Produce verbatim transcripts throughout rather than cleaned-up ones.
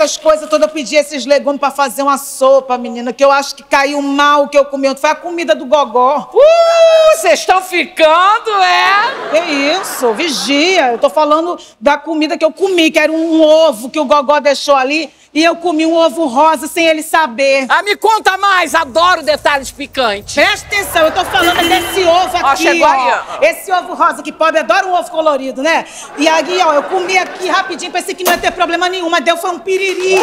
essas coisas todas, eu pedi esses legumes pra fazer uma sopa, menina, que eu acho que caiu mal o que eu comi. Foi a comida do Gogó. Uh, vocês estão ficando, é? Que isso, vigia. Eu tô falando da comida que eu comi, que era um ovo que o Gogó deixou ali. E eu comi um ovo rosa sem ele saber. Ah, me conta mais, adoro detalhes picantes. Presta atenção, eu tô falando desse ovo aqui, ó. Chegou ó. aí. Esse ovo rosa que pobre adora um ovo colorido, né? E aí, ó, eu comi aqui rapidinho, pensei que não ia ter problema nenhum, mas deu foi um piriri.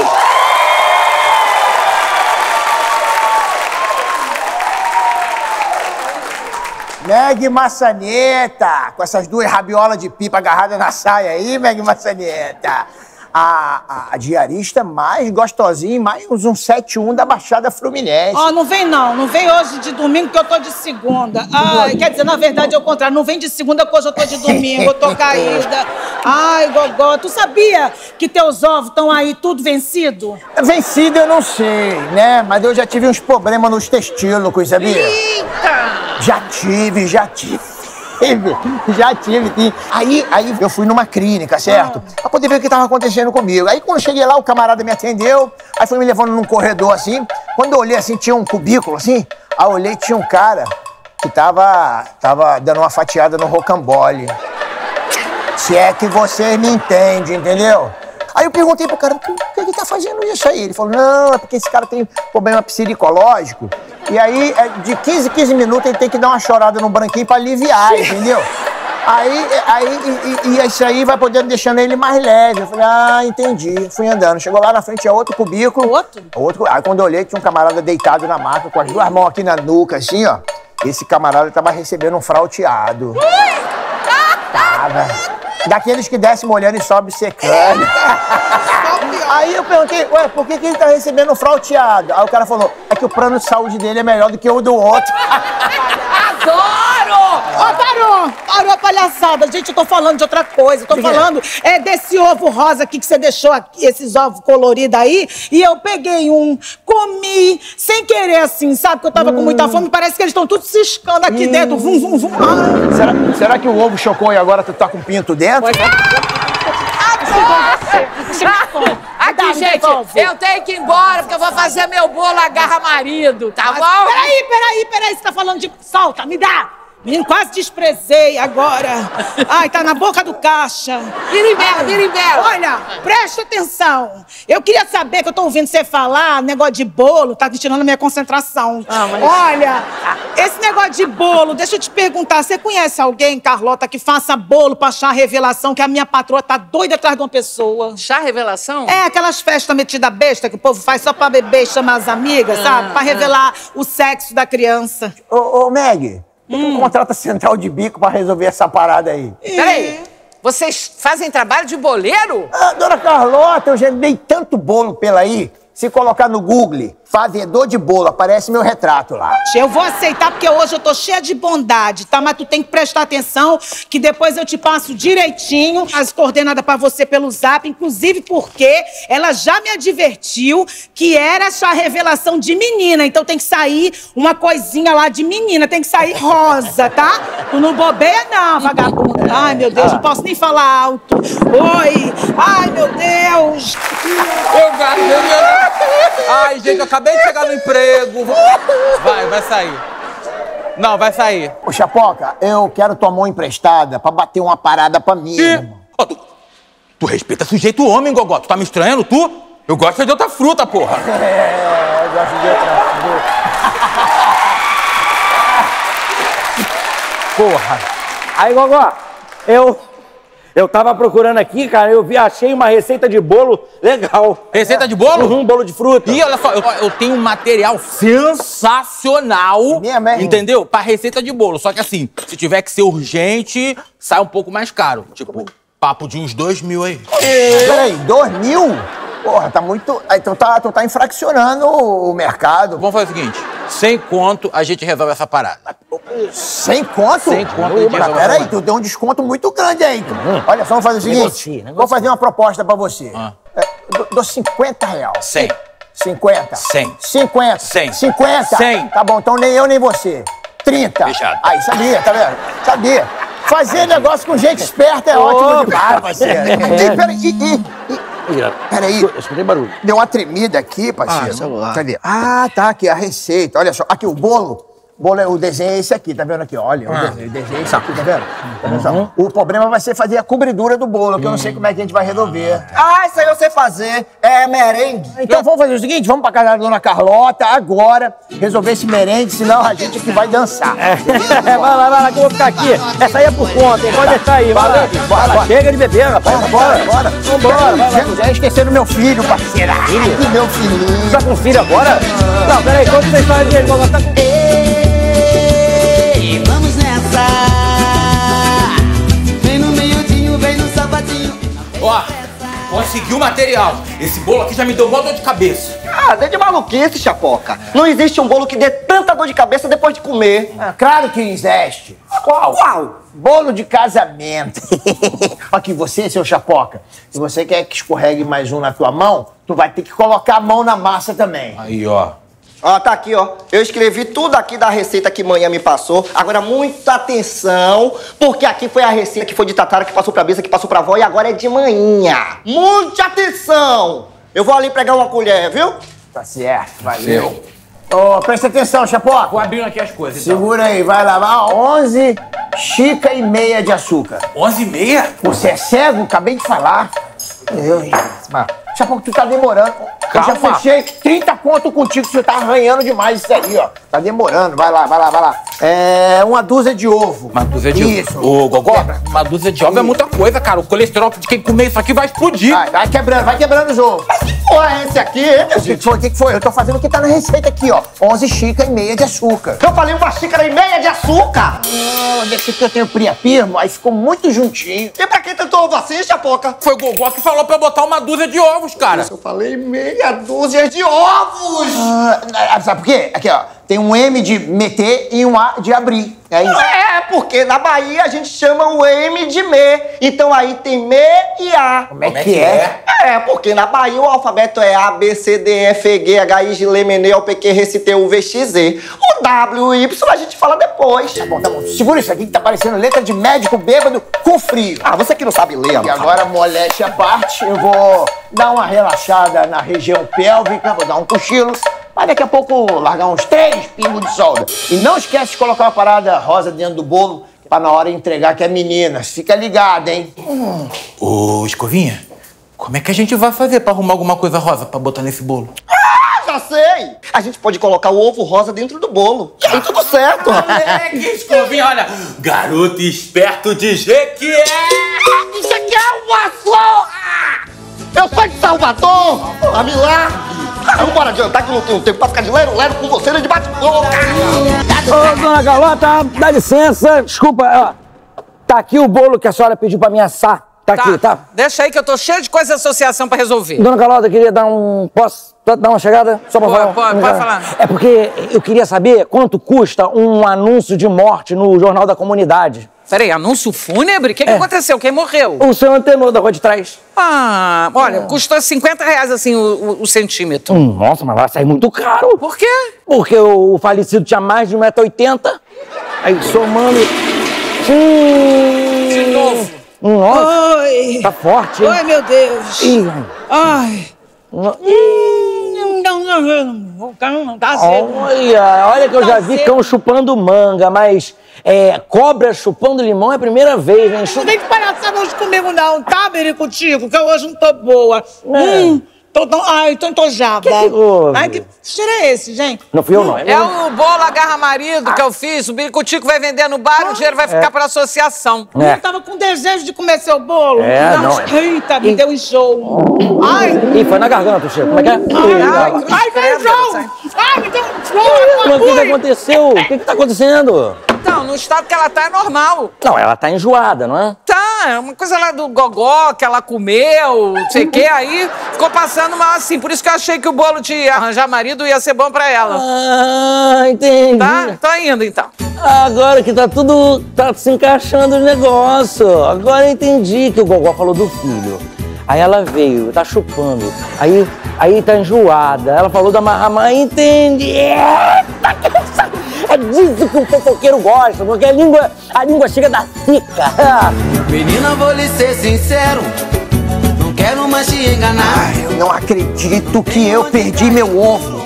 Meg Maçaneta, com essas duas rabiolas de pipa agarradas na saia aí, Meg Maçaneta. A, a, a diarista mais gostosinha, mais um sete um da Baixada Fluminense. Ó, oh, não vem não, não vem hoje de domingo que eu tô de segunda. Ai, quer dizer, na verdade é o contrário, não vem de segunda que hoje eu tô de domingo, eu tô caída. Ai, Gogó, tu sabia que teus ovos estão aí tudo vencido? Vencido eu não sei, né? Mas eu já tive uns problemas nos testículos, sabia? Eita! Já tive, já tive. Já tive, sim. Aí, aí eu fui numa clínica, certo? Ah. Pra poder ver o que tava acontecendo comigo. Aí quando eu cheguei lá, o camarada me atendeu, aí foi me levando num corredor assim. Quando eu olhei assim, tinha um cubículo assim, aí eu olhei, tinha um cara que tava, tava dando uma fatiada no rocambole. Se é que você me entende, entendeu? Aí eu perguntei pro cara, por que ele tá fazendo isso aí? Ele falou, não, é porque esse cara tem problema psicológico. E aí, de quinze em quinze minutos, ele tem que dar uma chorada no branquinho pra aliviar, entendeu? Aí, aí e, e isso aí vai poder deixando ele mais leve. Eu falei, ah, entendi. Fui andando. Chegou lá na frente, tinha outro cubículo. Outro? Outro. Aí quando eu olhei, tinha um camarada deitado na maca, com as duas mãos aqui na nuca, assim, ó. Esse camarada tava recebendo um frauteado. Tava. Daqueles que desce molhando e sobe secando. Aí eu perguntei, ué, por que, que ele tá recebendo frauteado? Aí o cara falou, é que o plano de saúde dele é melhor do que o do outro. Adoro! Ó, oh, parou! Parou a palhaçada. Gente, eu tô falando de outra coisa. Eu tô falando é, desse ovo rosa aqui que você deixou aqui, esses ovos coloridos aí. E eu peguei um, comi, sem querer assim, sabe? Que eu tava hum. com muita fome. Parece que eles estão tudo ciscando aqui hum. dentro. Vum, vum, vum. Ah. Será, será que o ovo chocou e agora tu tá com pinto dentro? Pode. Aqui, gente, eu tenho que ir embora porque eu vou fazer meu bolo agarra marido, tá bom? Peraí, peraí, peraí, você tá falando de... Solta, me dá! Menino, quase desprezei agora. Ai, tá na boca do caixa. Virimbela, virimbela. Olha, presta atenção. Eu queria saber, que eu tô ouvindo você falar, negócio de bolo, tá tirando a minha concentração. Ah, mas... Olha, esse negócio de bolo, deixa eu te perguntar, você conhece alguém, Carlota, que faça bolo pra chá revelação, que a minha patroa tá doida atrás de uma pessoa? Chá revelação? É, aquelas festas metidas besta que o povo faz só pra beber e chamar as amigas, ah, sabe? Pra revelar ah. o sexo da criança. Ô, ô Meg... Hum. Contrata central de bico pra resolver essa parada aí. Peraí, vocês fazem trabalho de boleiro? Ah, dona Carlota, eu já dei tanto bolo pela aí. Se colocar no Google, fazedor de bolo, aparece meu retrato lá. Eu vou aceitar porque hoje eu tô cheia de bondade, tá? Mas tu tem que prestar atenção que depois eu te passo direitinho as coordenadas pra você pelo zap, inclusive porque ela já me advertiu que era essa revelação de menina, então tem que sair uma coisinha lá de menina, tem que sair rosa, tá? Tu não bobeia não, vagabundo. Ai, meu Deus, não posso nem falar alto. Oi! Ai, meu Deus! Eu gato, ai, gente, eu acabei de chegar no emprego. Vai, vai sair. Não, vai sair. Ô, Chapoca, eu quero tua mão emprestada pra bater uma parada pra mim, irmão. Oh, tu, tu respeita sujeito homem, Gogó. Tu tá me estranhando, tu? Eu gosto de outra fruta, porra. É, eu gosto de outra fruta. Porra. Aí, Gogó, eu... Eu tava procurando aqui, cara, eu vi, achei uma receita de bolo legal. Receita de bolo? Uhum, bolo de fruta. E olha só, eu, eu tenho um material sensacional, Minha mãe. entendeu? Pra receita de bolo. Só que assim, se tiver que ser urgente, sai um pouco mais caro. Tipo, papo de uns dois mil aí. Peraí, dois mil? Porra, tá muito... Então tá, tu tá infracionando o mercado. Vamos fazer o seguinte, sem conto a gente resolve essa parada. Sem conto? Sem conto a gente resolve essa Peraí, parada. tu deu um desconto muito grande aí. Hum. Olha só, vamos fazer o seguinte. Negocia, negocia. Vou fazer uma proposta pra você. Ah. É, dou, dou cinquenta reais. Cem. cinquenta. Cem. cinquenta. Cem. cinquenta. Cem. Tá bom, então nem eu nem você. trinta. Fechado. Aí, sabia, tá vendo? Sabia. Fazer negócio com gente esperta é ótimo demais, parceiro. E, peraí, e, e, e, Peraí. Eu escutei barulho. Deu uma tremida aqui, parceiro. Ah, celular. Cadê? Ah, tá aqui, a receita. Olha só, aqui o bolo. Bolo é, o desenho é esse aqui, tá vendo aqui? Olha, Ah. o, desenho, o desenho é esse aqui, tá vendo? Tá vendo só? O problema vai ser fazer a cobridura do bolo, que eu não sei como é que a gente vai resolver. Ah, isso aí eu sei fazer. É merengue. Então vamos fazer o seguinte, vamos pra casa da dona Carlota agora, resolver esse merengue, senão a gente que vai dançar. É, vai lá, vai lá, que eu vou ficar aqui. Essa aí é por conta, hein? Pode deixar aí, vai lá. Vai lá, chega de beber, rapaz. Bora, bora. Vambora, vai lá. Já, já esqueceram meu filho, parceiro. Ai, meu filhinho. Tá com filho agora? Não, peraí, quando vocês fazem ele, vou tá com... Ei, vamos nessa. Vem no meiudinho, vem no sapatinho. Ó, consegui o material. Esse bolo aqui já me deu uma dor de cabeça. Ah, dê de maluquice, Chapoca. Não existe um bolo que dê tanta dor de cabeça depois de comer. Ah, claro que existe. Qual? Qual? Bolo de casamento. Aqui, você, seu Chapoca, se você quer que escorregue mais um na tua mão, tu vai ter que colocar a mão na massa também. Aí, ó. Ó, tá aqui, ó. Eu escrevi tudo aqui da receita que manhã me passou. Agora, muita atenção, porque aqui foi a receita que foi de Tatara, que passou pra Bisa, que passou pra avó e agora é de manhã. Muita atenção! Eu vou ali pegar uma colher, viu? Tá certo, valeu. Ô, presta atenção, Chapoca. Vou abrindo aqui as coisas, então. Segura aí, vai lavar onze xícara e meia de açúcar. Onze e meia? Você é cego? Acabei de falar. Eu, hein? Chapoca, tu tá demorando. Calma. Eu já fechei trinta conto contigo, você tá arranhando demais isso aí, ó. Tá demorando, vai lá, vai lá, vai lá. É, uma dúzia de ovo. Uma dúzia de Isso. ovo. Ô, Gogó, uma dúzia de ovo é muita coisa, cara. O colesterol de quem comer isso aqui vai explodir. Vai, vai quebrando, vai quebrando os ovos. Que porra é esse aqui, hein, meu O que que foi? O que que foi? Eu tô fazendo o que tá na receita aqui, ó. onze xícaras e meia de açúcar. Eu falei uma xícara e meia de açúcar! Ah, onde é que eu tenho priapismo? Aí ficou muito juntinho. E pra quem tentou ovo assim, Chapoca? Foi o Gogó que falou pra eu botar uma dúzia de ovos, cara. Eu falei meia dúzia de ovos! Ah, sabe por quê? Aqui, ó. Tem um M de meter e um A de abrir. É isso. É, porque na Bahia a gente chama o M de me. Então aí tem me e A. Como é que é? É, porque na Bahia o alfabeto é A, B, C, D, F, E, G, H, I, J, L, M, N, O, P, Q, R, S, T, U, V, X, Z. O W e Y a gente fala depois. Tá bom, tá bom. Segura isso aqui que tá parecendo letra de médico bêbado com frio. Ah, você que não sabe ler, E agora, moléstia à parte, eu vou dar uma relaxada na região pélvica, vou dar um cochilo, mas daqui a pouco largar uns três pingos de solda. E não esquece de colocar uma parada rosa dentro do bolo, pra na hora entregar que é menina. Fica ligado, hein? Ô, Escovinha, como é que a gente vai fazer pra arrumar alguma coisa rosa pra botar nesse bolo? Ah, já sei! A gente pode colocar o ovo rosa dentro do bolo. E aí tudo certo. Moleque, Escovinha, olha. Garoto esperto de Jequié. Isso aqui é uma zorra! Eu sou de Salvador! A milagre! Ah, vambora adiantar que eu não tenho tempo pra ficar de lero-lero com você nem de bate-boca! Ô, dona Carlota, dá licença. Desculpa, ó. Tá aqui o bolo que a senhora pediu pra me assar. Tá, aqui, tá? Deixa aí que eu tô cheio de coisa de associação pra resolver. Dona Carlota, eu queria dar um... Posso dar uma chegada? Só pra Pode, falar? pode, pode falar. É porque eu queria saber quanto custa um anúncio de morte no Jornal da Comunidade. Peraí, anúncio fúnebre? O que, que É. aconteceu? Quem morreu? O seu antenor da rua de trás. Ah, olha, custou cinquenta reais assim o, o- o centímetro. Hum, nossa, mas vai sair muito caro. Por quê? Porque o falecido tinha mais de um metro e oitenta. Aí somando... Hum, De novo. hum, nossa, Oi. tá forte, hein? Oi, meu Deus. Ih, Ai. no- Hum, Não, não, não, não, não tá cedo. Olha, olha que eu já Tá vi cedo. cão chupando manga, mas é, cobra chupando limão é a primeira vez, hein? Não Chu- vem de palhaçada hoje comigo, não, tá, Bericotico? Que eu hoje não tô boa. É. Hum, tô tão... Ai, tô entojada. Que que houve? Ai, que cheiro é esse, gente? Não fui eu, não. É É meu. o bolo agarra marido que eu fiz. O Biricotico vai vender no bar e o dinheiro vai ficar pra associação. É. Eu tava com desejo de comer seu bolo. É, não. Eita, me deu enjoo. Ai, Ih, foi na garganta, Chico. Como é que é? ai, ai, ai, me deu enjoo. Ai, me deu enjoo. Mas o que, que Ui. aconteceu? O que, que tá acontecendo? Então, no estado que ela tá é normal. Não, ela tá enjoada, não é? Tá, é uma coisa lá do gogó que ela comeu, não sei o quê, aí ficou passando mal assim. Por isso que eu achei que o bolo de arranjar marido ia ser bom pra ela. Ah, entendi. Tá? Tô indo então. Agora que tá tudo, tá se encaixando o negócio. Agora eu entendi que o Gogó falou do filho. Aí ela veio, tá chupando. Aí, aí tá enjoada. Ela falou da marramã, entendi. Eita, que sa- É disso que o fofoqueiro gosta, porque a língua, a língua chega da cica. Menina, vou lhe ser sincero. Não quero mais te enganar. Ai, eu não acredito que eu perdi meu ovo.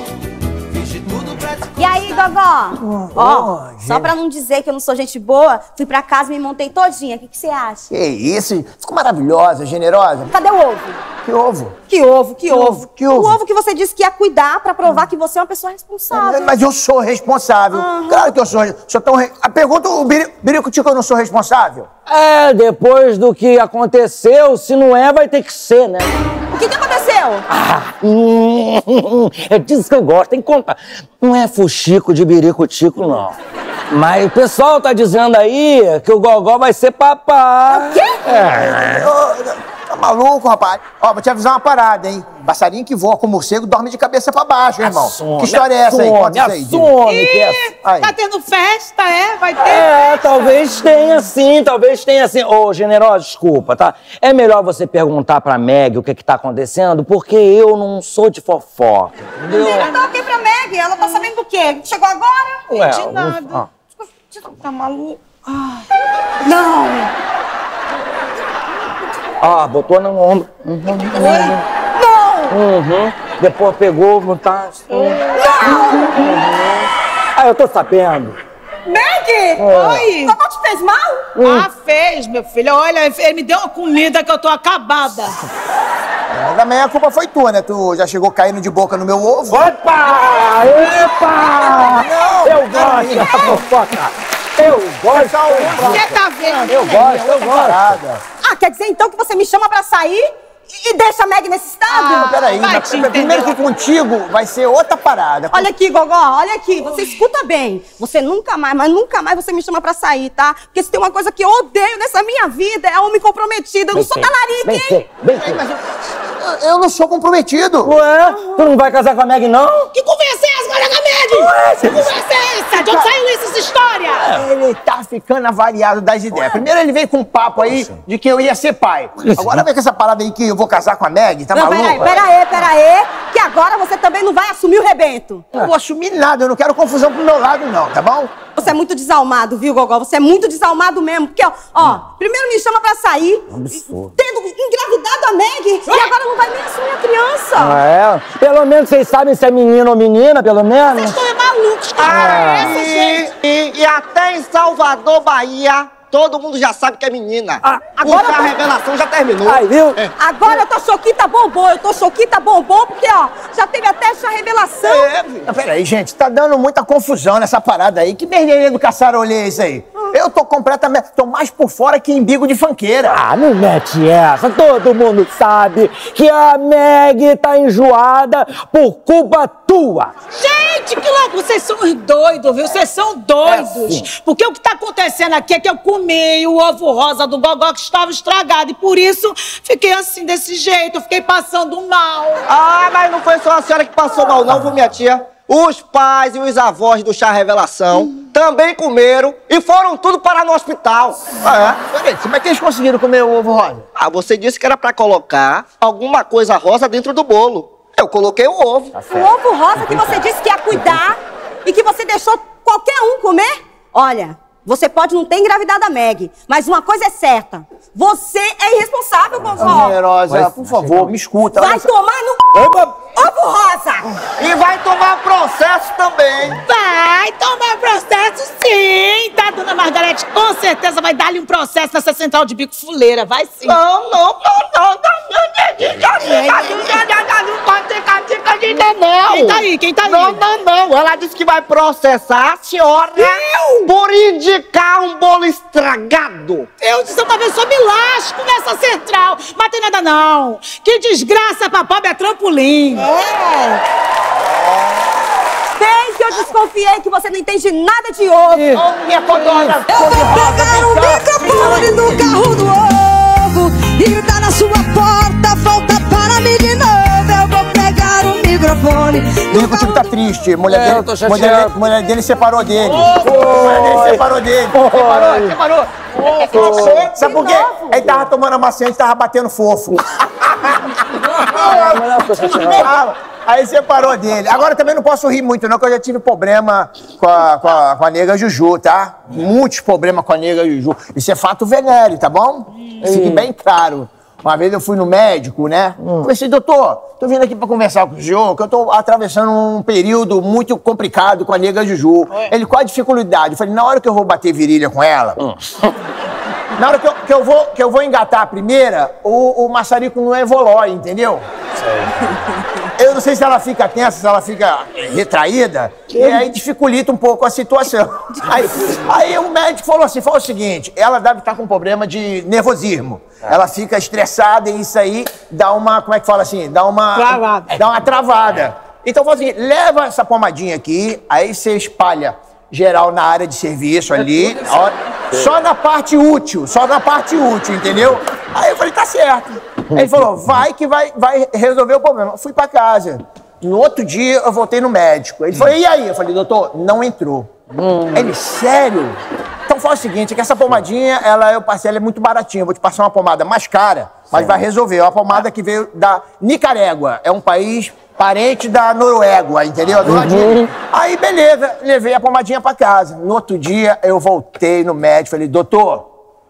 E aí, Gogó? Ó, só pra não dizer que eu não sou gente boa, fui pra casa e me montei todinha. O que, que você acha? Que isso? Ficou maravilhosa, generosa. Cadê o ovo? Que ovo? Que ovo, que, Que ovo? ovo, que ovo? O ovo que você disse que ia cuidar pra provar que você é uma pessoa responsável. Mas eu sou responsável. Aham. Claro que eu sou. Sou tão re... A pergunta, o Biri- Birico Tico, eu não sou responsável? É, depois do que aconteceu, se não é, vai ter que ser, né? O que, que aconteceu? Ah, hum, é disso que eu gosto, tem que contar. Não é fuxico de birico-tico, não. Mas o pessoal tá dizendo aí que o Gogó vai ser papai. O quê? É. Ô, tá maluco, rapaz? Ó, vou te avisar uma parada, hein? Passarinho que voa com morcego dorme de cabeça pra baixo, hein, irmão. Assume, Que história é essa aí? assume, Conta isso aí, Didi. assume que é... Ih, Aí. tá tendo festa, é? Vai ter É, festa. talvez tenha sim, talvez tenha sim. Ô, Generosa, desculpa, tá? É melhor você perguntar pra Meg o que que tá acontecendo, porque eu não sou de fofoca, entendeu? Você tá ok pra Meg? Ela tá sabendo do quê? Chegou agora? Ué, de eu- nada. ah. Tá maluco? Não! Ah, botou no ombro. Uhum. Não! Uhum. Depois pegou, tá... Uhum. Ah, eu tô sabendo. Meg! Oi! Gogó te fez mal? Ah, fez, meu filho. Olha, ele me deu uma comida que eu tô acabada. Mas também a culpa foi tua, né? Tu já chegou caindo de boca no meu ovo. Opa! Epa! Não, Eu gosto da fofoca. Eu gosto. Você tá vendo? Eu gosto, eu gosto. Parada. Ah, quer dizer então que você me chama pra sair e deixa a Meg nesse estado? Ah, Peraí, vai mas te primeiro entender. que contigo vai ser outra parada. Olha aqui, Gogó, olha aqui. Você escuta bem. Você nunca mais, mas nunca mais você me chama pra sair, tá? Porque se tem uma coisa que eu odeio nessa minha vida é homem comprometido. Eu não sou talarica, Bem hein? feito, bem feito. Mas eu, eu não sou comprometido. Ué, tu não vai casar com a Meg, não? Que conversa é essa, Olha Meg? Que conversa é essa? De onde saiu isso, essa história? Ele tá ficando avariado das ideias. Primeiro ele veio com um papo aí de que eu ia ser pai. Agora vem com essa parada aí que eu vou casar com a Meg, tá Não, maluco? peraí, peraí, peraí. Que agora você também não vai assumir o rebento. Eu não vou assumir nada, eu não quero confusão pro meu lado não, tá bom? Você é muito desalmado, viu, Gogó? Você é muito desalmado mesmo. Porque, ó, ó primeiro me chama pra sair, Absurdo. tendo engravidado a Meg, e agora não vai nem assumir a criança. Ah, é? Pelo menos vocês sabem se é menino ou menina, pelo menos. Vocês estão malucos. Que história é essa, gente? E, e, e até em Salvador, Bahia, todo mundo já sabe que é menina. Ah, Porque agora a tá- revelação já terminou. Aí, viu? Agora eu tô choquita bombom, eu tô choquita bombom, porque, ó, já teve até essa revelação. É, não, peraí, gente, tá dando muita confusão nessa parada aí. Que merderia do caçarolê é isso aí? Eu tô completamente, tô mais por fora que embigo de fanqueira. Ah, não mete essa. Todo mundo sabe que a Meg tá enjoada por culpa tua. Gente, que louco! Vocês são os doidos, viu? Vocês são doidos. Porque o que tá acontecendo aqui é que eu comi o ovo rosa do Gogó que estava estragado. E por isso fiquei assim, desse jeito. Eu fiquei passando mal. Ah, mas não foi só a senhora que passou mal não, viu, minha tia? Os pais e os avós do chá revelação também comeram e foram tudo parar no hospital. Ah, é? Peraí, como é que eles conseguiram comer o ovo rosa? Ah, você disse que era pra colocar alguma coisa rosa dentro do bolo. Eu coloquei o ovo. O ovo rosa que você disse que ia cuidar e que você deixou qualquer um comer? Olha, você pode não ter engravidado a Meg, mas uma coisa é certa. Você é irresponsável, Gogó. Generosa, por favor, me escuta. Vai olha só. tomar no... Ovo rosa! E vai tomar processo também. Vai tomar processo, sim! Tá, dona Margarete? Com certeza vai dar-lhe um processo nessa central de bico fuleira. Vai sim. Não, não, não, não, não, não. Quem tá aí? Quem tá aí? Não, não, não. Ela disse que vai processar a senhora por indicar um bolo estragado. Eu disse outra vez, só me lasco nessa central. Mas tem nada não. Que desgraça pra pobre é trampolim. Bem que eu desconfiei que você não entende nada de ovo. Ô, minha codona! Eu vou pegar o microfone no carro do ovo e gritar na sua porta, volta para mim de novo. Eu vou pegar o microfone O Birico Tico tá triste. Mulher, É, dele, eu tô chateado. mulher, mulher dele separou dele. Mulher dele separou dele. Separou, separou. Sabe por quê? Ele tava tomando amaciante e tava batendo fofo. Ah, Aí separou dele. Agora também não posso rir muito, não, porque eu já tive problema com a, com a, com a nega Juju, tá? Muitos problemas com a nega Juju. Isso é fato venéreo, tá bom? Fique bem claro. Uma vez eu fui no médico, né? Hum. Falei assim, doutor, tô vindo aqui pra conversar com o senhor, que eu tô atravessando um período muito complicado com a nega Juju. Oi. Ele, qual a dificuldade? Eu falei, na hora que eu vou bater virilha com ela, hum. na hora que eu, que, eu vou, que eu vou engatar a primeira, o, o maçarico não evolui, entendeu? Sei. Eu não sei se ela fica tensa, se ela fica retraída, que? E aí dificulta um pouco a situação. Aí, aí o médico falou assim, falou o seguinte, ela deve estar com um problema de nervosismo. Ela fica estressada e isso aí dá uma, como é que fala assim? Dá uma... Travada. Dá uma travada. Então falou assim, leva essa pomadinha aqui, aí você espalha geral na área de serviço ali, ó, só na parte útil, só na parte útil, entendeu? Aí eu falei, tá certo. Aí ele falou, vai que vai, vai resolver o problema. Eu fui pra casa. No outro dia eu voltei no médico. Ele falou, e aí? Eu falei, doutor, não entrou. Hum. Ele, sério? Então fala o seguinte, que essa pomadinha, ela, eu passei, ela é muito baratinha. Eu vou te passar uma pomada mais cara, mas Sim. vai resolver. É uma pomada que veio da Nicarágua. É um país parente da Noruega, entendeu? Uhum. Aí, beleza, levei a pomadinha pra casa. No outro dia, eu voltei no médico, falei, doutor,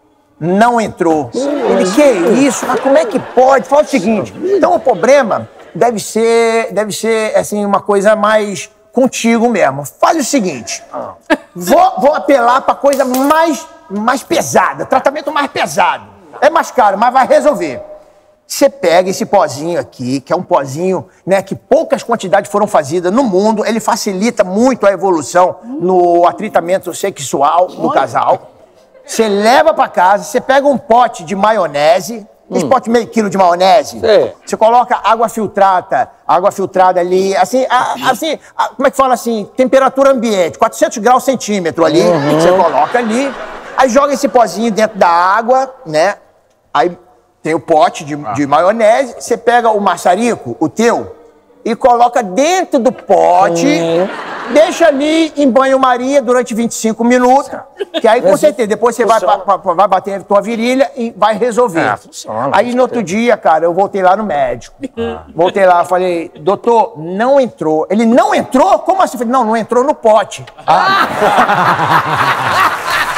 não entrou. Ele, que isso? Mas como é que pode? Fala o seguinte, então o problema deve ser, deve ser, assim, uma coisa mais contigo mesmo. Faz o seguinte, vou, vou apelar pra coisa mais, mais pesada, tratamento mais pesado. É mais caro, mas vai resolver. Você pega esse pozinho aqui, que é um pozinho, né, que poucas quantidades foram fazidas no mundo, ele facilita muito a evolução no atritamento sexual do casal. Você leva pra casa, você pega um pote de maionese, hum. esse pote meio quilo de maionese, Sim. você coloca água filtrada, água filtrada ali, assim, a, assim a, como é que fala assim, temperatura ambiente, quatrocentos graus centímetro ali, uhum. você coloca ali, aí joga esse pozinho dentro da água, né, aí tem o pote de, de maionese, você pega o maçarico, o teu, e coloca dentro do pote, hum. deixa ali em banho-maria durante vinte e cinco minutos, que aí com certeza, depois você vai, pra, pra, vai bater a tua virilha e vai resolver. É, funciona, aí no outro dia, cara, eu voltei lá no médico. Ah. Voltei lá, falei, doutor, não entrou. Ele, não entrou? Como assim? Eu falei, não, não entrou no pote. Ah.